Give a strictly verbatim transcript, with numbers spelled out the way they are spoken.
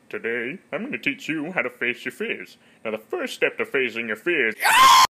Today, I'm going to teach you how to face your fears. Now, the first step to facing your fears